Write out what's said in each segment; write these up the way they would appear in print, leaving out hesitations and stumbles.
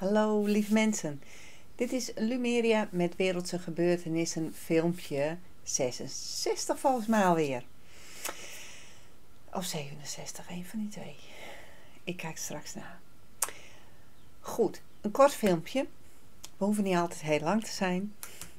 Hallo lieve mensen, dit is Lumeria met wereldse gebeurtenissen filmpje 66 volgens mij alweer. Of 67, een van die twee. Ik kijk straks na. Goed, een kort filmpje. We hoeven niet altijd heel lang te zijn.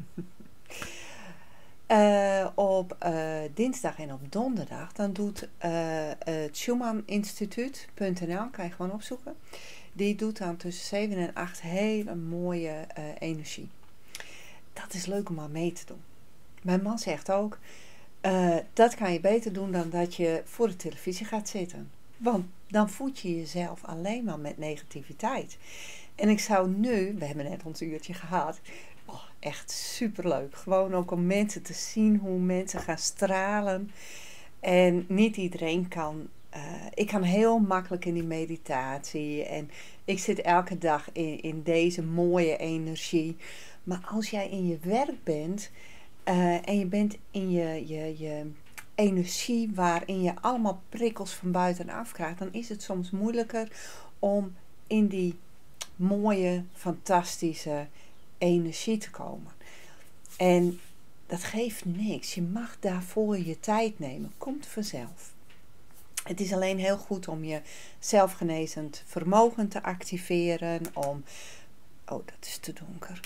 Op dinsdag en op donderdag dan doet het Schumann Instituut.nl, kan je gewoon opzoeken. Die doet dan tussen 7 en 8 hele mooie energie. Dat is leuk om aan mee te doen. Mijn man zegt ook, dat kan je beter doen dan dat je voor de televisie gaat zitten. Want dan voed je jezelf alleen maar met negativiteit. En ik zou nu, we hebben net ons uurtje gehad, echt superleuk. Gewoon ook om mensen te zien hoe mensen gaan stralen. En niet iedereen kan. Ik kan heel makkelijk in die meditatie. En ik zit elke dag in deze mooie energie. Maar als jij in je werk bent. En je bent in je energie waarin je allemaal prikkels van buitenaf krijgt. Dan is het soms moeilijker om in die mooie, fantastische energie te komen. En dat geeft niks. Je mag daarvoor je tijd nemen. Komt vanzelf. Het is alleen heel goed om je zelfgenezend vermogen te activeren. Om, oh dat is te donker.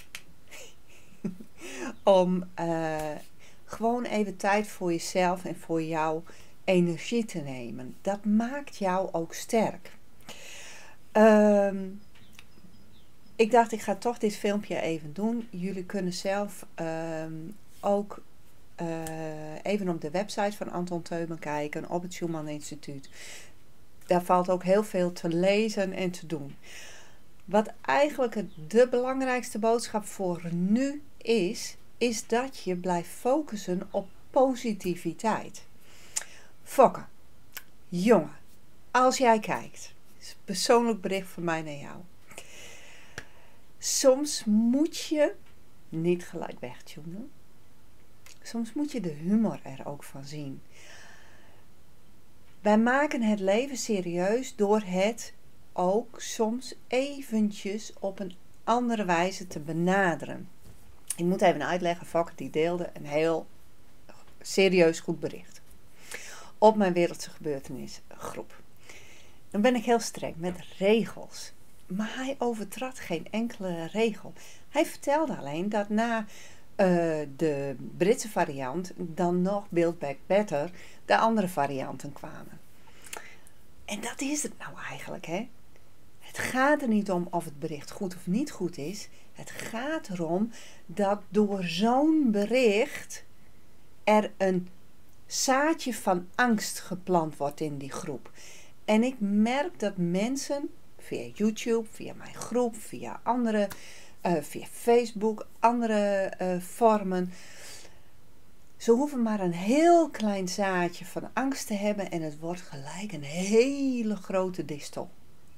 Om gewoon even tijd voor jezelf en voor jouw energie te nemen. Dat maakt jou ook sterk. Ik dacht, ik ga toch dit filmpje even doen. Jullie kunnen zelf ook even op de website van Anton Teuben kijken, op het Schumann Instituut. Daar valt ook heel veel te lezen en te doen. Wat eigenlijk de belangrijkste boodschap voor nu is dat je blijft focussen op positiviteit. Fokke, jongen, als jij kijkt, is een persoonlijk bericht van mij naar jou. Soms moet je niet gelijk wegtunen. Soms moet je de humor er ook van zien. Wij maken het leven serieus door het ook soms eventjes op een andere wijze te benaderen. Ik moet even uitleggen, Fokke die deelde een heel serieus goed bericht. Op mijn wereldse gebeurtenisgroep. Dan ben ik heel streng met regels. Maar hij overtrad geen enkele regel. Hij vertelde alleen dat na de Britse variant dan nog Build Back Better de andere varianten kwamen. En dat is het nou eigenlijk, hè? Het gaat er niet om of het bericht goed of niet goed is. Het gaat erom dat door zo'n bericht er een zaadje van angst geplant wordt in die groep. En ik merk dat mensen via YouTube, via mijn groep, via andere, via Facebook, andere vormen. Ze hoeven maar een heel klein zaadje van angst te hebben en het wordt gelijk een hele grote distel.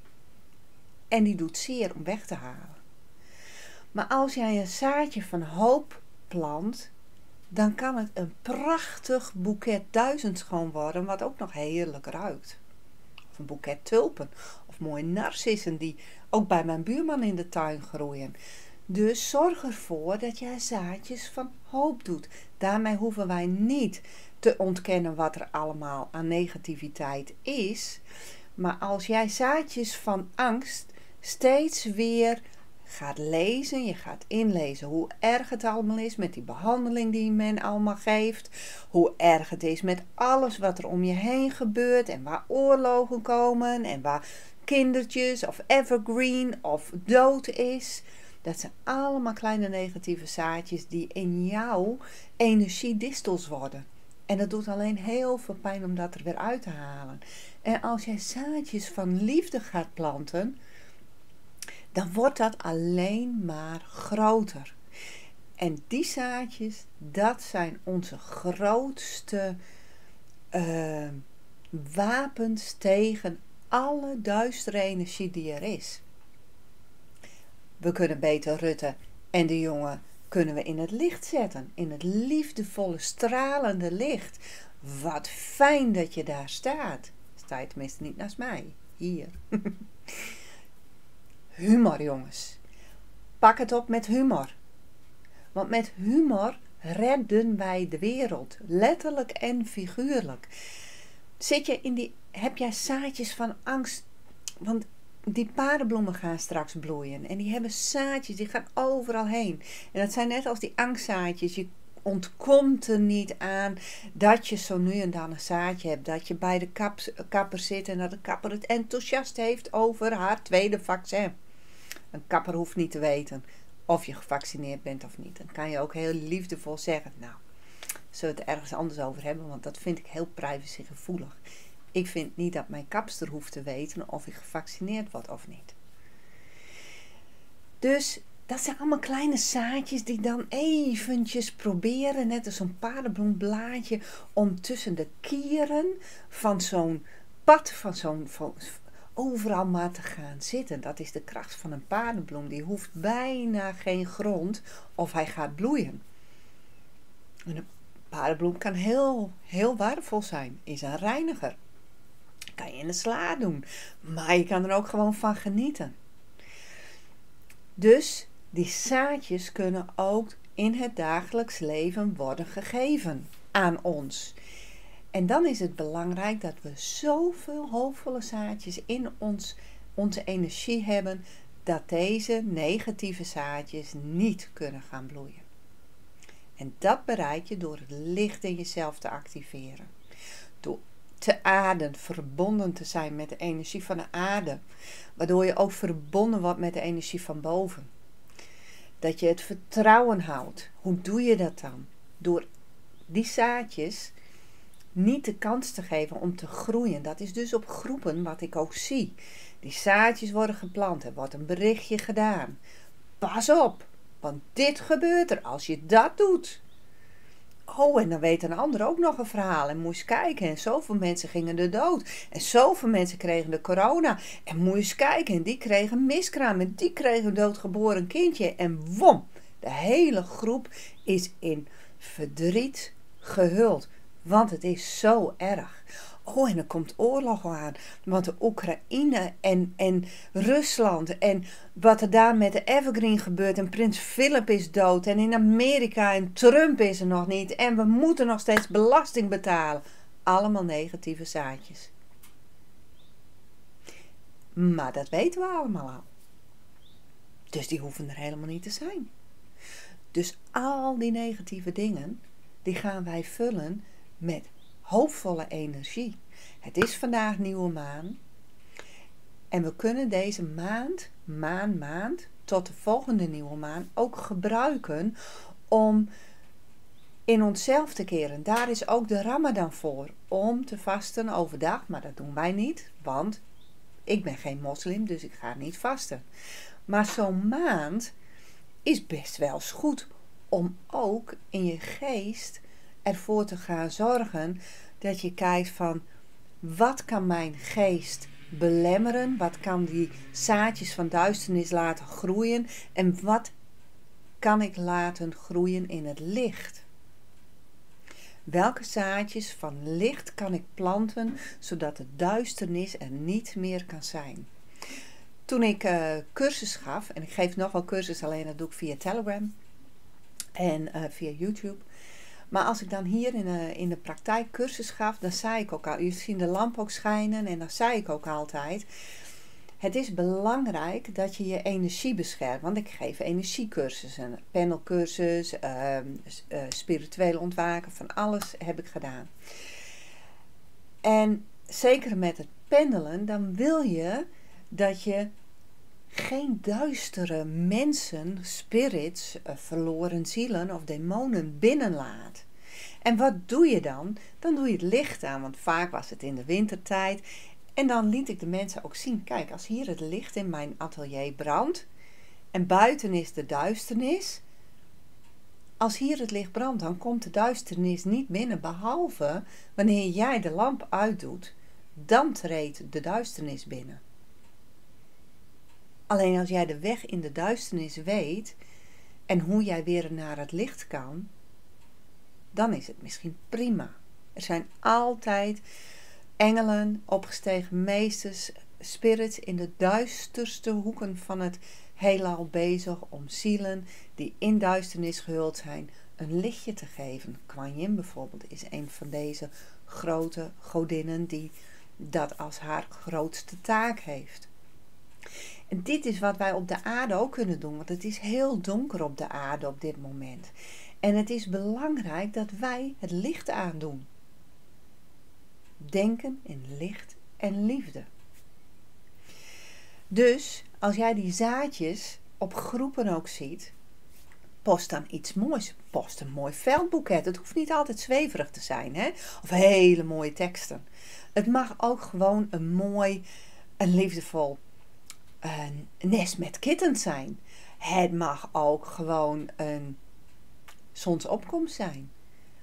En die doet zeer om weg te halen. Maar als jij een zaadje van hoop plant, dan kan het een prachtig boeket duizendschoon worden, wat ook nog heerlijk ruikt. Of een boeket tulpen. Of mooie narcissen die ook bij mijn buurman in de tuin groeien. Dus zorg ervoor dat jij zaadjes van hoop doet. Daarmee hoeven wij niet te ontkennen wat er allemaal aan negativiteit is. Maar als jij zaadjes van angst steeds weer gaat lezen, je gaat inlezen hoe erg het allemaal is met die behandeling die men allemaal geeft. Hoe erg het is met alles wat er om je heen gebeurt en waar oorlogen komen en waar kindertjes of evergreen of dood is. Dat zijn allemaal kleine negatieve zaadjes die in jouw energiedistels worden. En dat doet alleen heel veel pijn om dat er weer uit te halen. En als jij zaadjes van liefde gaat planten, dan wordt dat alleen maar groter. En die zaadjes, dat zijn onze grootste wapens tegen alle duistere energie die er is. We kunnen beter Rutte en de jongen kunnen we in het licht zetten. In het liefdevolle, stralende licht. Wat fijn dat je daar staat. Sta je tenminste niet naast mij. Hier. humor, jongens. Pak het op met humor. Want met humor redden wij de wereld. Letterlijk en figuurlijk. Heb jij zaadjes van angst? Want die paardenbloemen gaan straks bloeien. En die hebben zaadjes, die gaan overal heen. En dat zijn net als die angstzaadjes. Je ontkomt er niet aan dat je zo nu en dan een zaadje hebt. Dat je bij de kapper zit en dat de kapper het enthousiast heeft over haar tweede vaccin. Een kapper hoeft niet te weten of je gevaccineerd bent of niet. Dan kan je ook heel liefdevol zeggen, nou, zullen we het ergens anders over hebben, want dat vind ik heel privacygevoelig. Ik vind niet dat mijn kapster hoeft te weten of ik gevaccineerd word of niet. Dus dat zijn allemaal kleine zaadjes die dan eventjes proberen, net als zo'n paardenbloemblaadje, om tussen de kieren van zo'n pad, van overal maar te gaan zitten. Dat is de kracht van een paardenbloem. Die hoeft bijna geen grond of hij gaat bloeien. En een paardenbloem kan heel waardevol zijn. Is een reiniger. Kan je in de sla doen. Maar je kan er ook gewoon van genieten. Dus die zaadjes kunnen ook in het dagelijks leven worden gegeven aan ons. En dan is het belangrijk dat we zoveel hoopvolle zaadjes in onze energie hebben, dat deze negatieve zaadjes niet kunnen gaan bloeien. En dat bereik je door het licht in jezelf te activeren. Door te aarden, verbonden te zijn met de energie van de aarde. Waardoor je ook verbonden wordt met de energie van boven. Dat je het vertrouwen houdt. Hoe doe je dat dan? Door die zaadjes niet de kans te geven om te groeien. Dat is dus op groepen wat ik ook zie. Die zaadjes worden geplant. Er wordt een berichtje gedaan. Pas op, want dit gebeurt er als je dat doet. Oh, en dan weet een ander ook nog een verhaal. En moet je kijken. En zoveel mensen gingen er dood. En zoveel mensen kregen de corona. En moet je eens kijken. En die kregen miskraam. En die kregen een doodgeboren kindje. En wom, de hele groep is in verdriet gehuld. Want het is zo erg. Oh, en er komt oorlog aan. Want de Oekraïne en Rusland. En wat er daar met de Evergreen gebeurt. En prins Philip is dood. En in Amerika. En Trump is er nog niet. En we moeten nog steeds belasting betalen. Allemaal negatieve zaadjes. Maar dat weten we allemaal al. Dus die hoeven er helemaal niet te zijn. Dus al die negatieve dingen, die gaan wij vullen met hoopvolle energie. Het is vandaag nieuwe maan. En we kunnen deze maand tot de volgende nieuwe maan ook gebruiken om in onszelf te keren. Daar is ook de Ramadan voor. Om te vasten overdag. Maar dat doen wij niet. Want ik ben geen moslim. Dus ik ga niet vasten. Maar zo'n maand is best wel eens goed. Om ook in je geest ervoor te gaan zorgen dat je kijkt van wat kan mijn geest belemmeren, wat kan die zaadjes van duisternis laten groeien en wat kan ik laten groeien in het licht. Welke zaadjes van licht kan ik planten zodat de duisternis er niet meer kan zijn. Toen ik cursus gaf, en ik geef nog wel cursus, alleen dat doe ik via Telegram en via YouTube. Maar als ik dan hier in de praktijk cursus gaf, dan zei ik ook al, je ziet de lamp ook schijnen en dan zei ik ook altijd, het is belangrijk dat je je energie beschermt. Want ik geef energiecursussen, panelcursus, spirituele ontwaken, van alles heb ik gedaan. En zeker met het pendelen, dan wil je dat je geen duistere mensen, spirits, verloren zielen of demonen binnenlaat. En wat doe je dan? Dan doe je het licht aan, want vaak was het in de wintertijd. En dan liet ik de mensen ook zien, kijk, als hier het licht in mijn atelier brandt en buiten is de duisternis. Als hier het licht brandt, dan komt de duisternis niet binnen, behalve wanneer jij de lamp uitdoet, dan treedt de duisternis binnen. Alleen als jij de weg in de duisternis weet en hoe jij weer naar het licht kan, dan is het misschien prima. Er zijn altijd engelen, opgestegen meesters, spirits in de duisterste hoeken van het heelal bezig om zielen die in duisternis gehuld zijn een lichtje te geven. Kuan Yin bijvoorbeeld is een van deze grote godinnen die dat als haar grootste taak heeft. En dit is wat wij op de aarde ook kunnen doen, want het is heel donker op de aarde op dit moment. En het is belangrijk dat wij het licht aandoen. Denken in licht en liefde. Dus als jij die zaadjes op groepen ook ziet, post dan iets moois. Post een mooi veldboeket. Het hoeft niet altijd zweverig te zijn, hè? Of hele mooie teksten. Het mag ook gewoon een liefdevol nest met kittens zijn. Het mag ook gewoon een zonsopkomst zijn.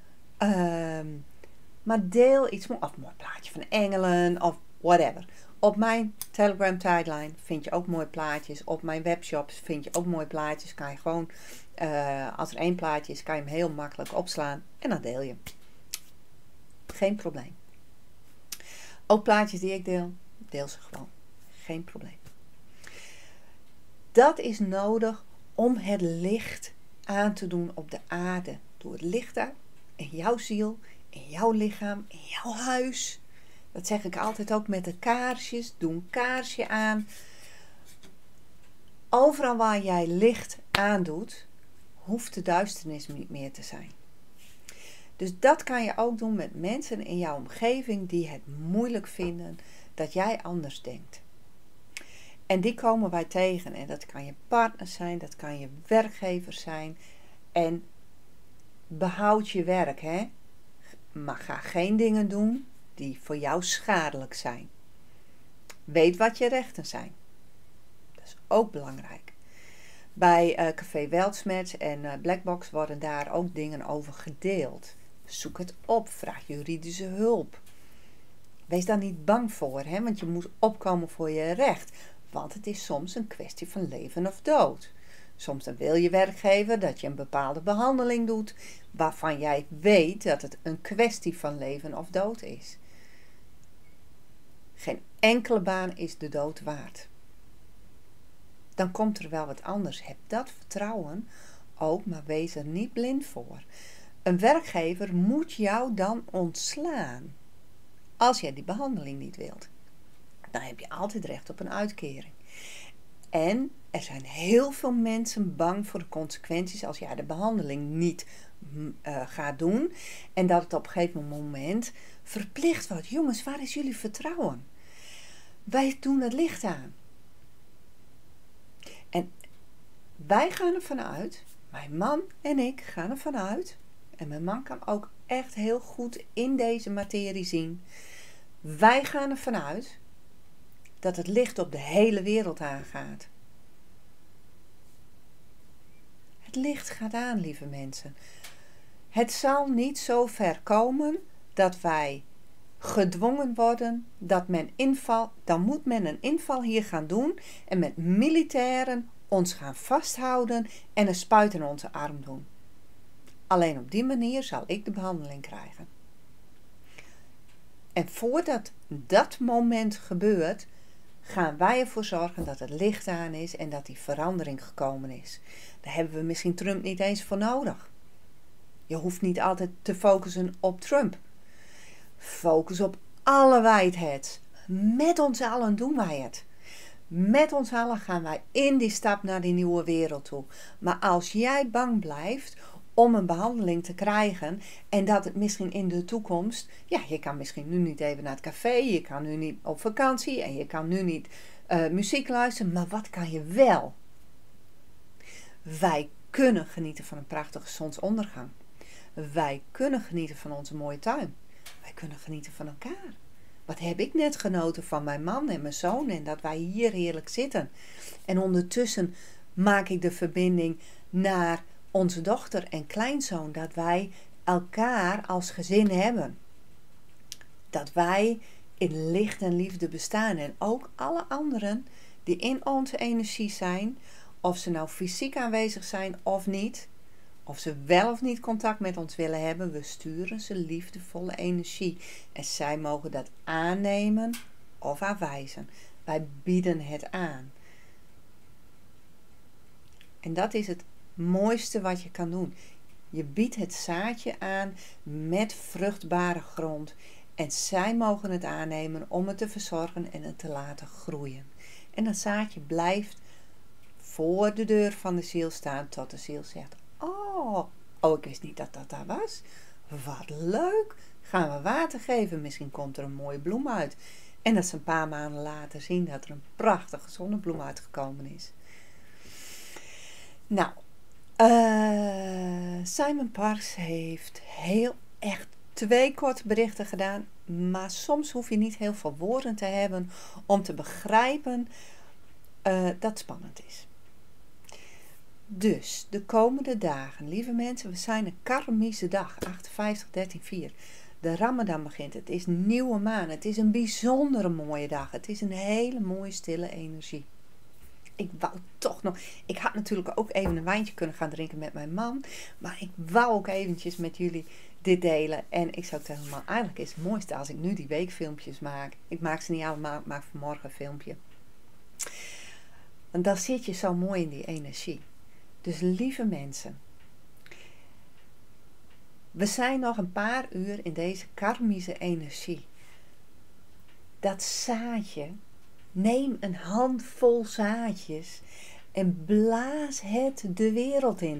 Maar deel iets moois. Of een mooi plaatje van engelen of whatever. Op mijn Telegram timeline vind je ook mooie plaatjes. Op mijn webshops vind je ook mooie plaatjes. Kan je gewoon, als er één plaatje is, kan je hem heel makkelijk opslaan. En dan deel je hem. Geen probleem. Ook plaatjes die ik deel ze gewoon. Geen probleem. Dat is nodig om het licht aan te doen op de aarde. Doe het licht daar in jouw ziel, in jouw lichaam, in jouw huis. Dat zeg ik altijd ook met de kaarsjes. Doe een kaarsje aan. Overal waar jij licht aandoet, hoeft de duisternis niet meer te zijn. Dus dat kan je ook doen met mensen in jouw omgeving die het moeilijk vinden dat jij anders denkt. En die komen wij tegen. En dat kan je partner zijn, dat kan je werkgever zijn. En behoud je werk, hè. Maar ga geen dingen doen die voor jou schadelijk zijn. Weet wat je rechten zijn. Dat is ook belangrijk. Bij Café Weltschmerz en Blackbox worden daar ook dingen over gedeeld. Zoek het op, vraag juridische hulp. Wees daar niet bang voor, hè? Want je moet opkomen voor je recht. Want het is soms een kwestie van leven of dood. Soms dan wil je werkgever dat je een bepaalde behandeling doet, waarvan jij weet dat het een kwestie van leven of dood is. Geen enkele baan is de dood waard. Dan komt er wel wat anders. Heb dat vertrouwen ook, maar wees er niet blind voor. Een werkgever moet jou dan ontslaan. Als jij die behandeling niet wilt. Dan heb je altijd recht op een uitkering. En er zijn heel veel mensen bang voor de consequenties als jij de behandeling niet gaat doen. En dat het op een gegeven moment verplicht wordt. Jongens, waar is jullie vertrouwen? Wij doen het licht aan. En wij gaan ervan uit, mijn man en ik gaan ervan uit, en mijn man kan ook echt heel goed in deze materie zien. Wij gaan ervan uit dat het licht op de hele wereld aangaat. Het licht gaat aan, lieve mensen. Het zal niet zo ver komen dat wij gedwongen worden dat dan moet men een inval hier gaan doen en met militairen ons gaan vasthouden en een spuit in onze arm doen. Alleen op die manier zal ik de behandeling krijgen. En voordat dat moment gebeurt, gaan wij ervoor zorgen dat het licht aan is en dat die verandering gekomen is. Daar hebben we misschien Trump niet eens voor nodig. Je hoeft niet altijd te focussen op Trump. Focus op alle whiteheads. Met ons allen doen wij het. Met ons allen gaan wij in die stap naar die nieuwe wereld toe. Maar als jij bang blijft om een behandeling te krijgen en dat het misschien in de toekomst, ja, je kan misschien nu niet even naar het café, je kan nu niet op vakantie en je kan nu niet muziek luisteren, maar wat kan je wel? Wij kunnen genieten van een prachtige zonsondergang. Wij kunnen genieten van onze mooie tuin. Wij kunnen genieten van elkaar. Wat heb ik net genoten van mijn man en mijn zoon en dat wij hier heerlijk zitten. En ondertussen maak ik de verbinding naar onze dochter en kleinzoon. Dat wij elkaar als gezin hebben. Dat wij in licht en liefde bestaan. En ook alle anderen die in onze energie zijn. Of ze nou fysiek aanwezig zijn of niet. Of ze wel of niet contact met ons willen hebben. We sturen ze liefdevolle energie. En zij mogen dat aannemen of afwijzen. Wij bieden het aan. En dat is het mooiste wat je kan doen. Je biedt het zaadje aan met vruchtbare grond. En zij mogen het aannemen om het te verzorgen en het te laten groeien. En dat zaadje blijft voor de deur van de ziel staan tot de ziel zegt: ik wist niet dat dat daar was. Wat leuk. Gaan we water geven. Misschien komt er een mooie bloem uit. En dat ze een paar maanden later zien dat er een prachtige zonnebloem uitgekomen is. Nou, Simon Parkes heeft echt 2 korte berichten gedaan. Maar soms hoef je niet heel veel woorden te hebben om te begrijpen dat het spannend is. Dus de komende dagen, lieve mensen, we zijn een karmische dag, 58-13-4. De Ramadan begint, het is nieuwe maan, het is een bijzondere mooie dag. Het is een hele mooie stille energie. Ik had natuurlijk ook even een wijntje kunnen gaan drinken met mijn man. Maar ik wou ook eventjes met jullie dit delen. En ik zou het helemaal, eigenlijk is het mooiste als ik nu die weekfilmpjes maak. Ik maak ze niet allemaal, ik maak vanmorgen een filmpje. En dan zit je zo mooi in die energie. Dus lieve mensen. We zijn nog een paar uur in deze karmische energie. Dat zaadje. Neem een handvol zaadjes en blaas het de wereld in.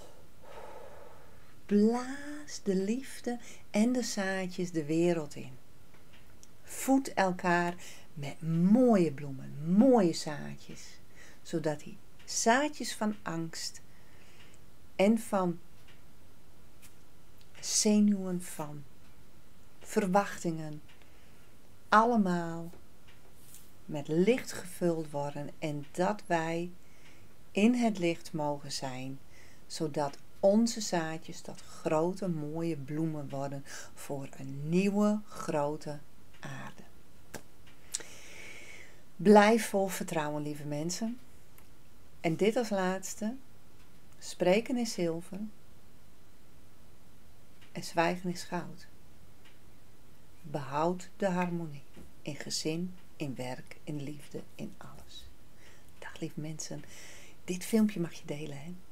Blaas de liefde en de zaadjes de wereld in. Voed elkaar met mooie bloemen, mooie zaadjes. Zodat die zaadjes van angst en van zenuwen, van verwachtingen, allemaal met licht gevuld worden en dat wij in het licht mogen zijn, zodat onze zaadjes tot grote mooie bloemen worden voor een nieuwe grote aarde. Blijf vol vertrouwen, lieve mensen. En dit als laatste, spreken is zilver en zwijgen is goud. Behoud de harmonie in gezin, in werk, in liefde, in alles. Dag lieve mensen, dit filmpje mag je delen, hè.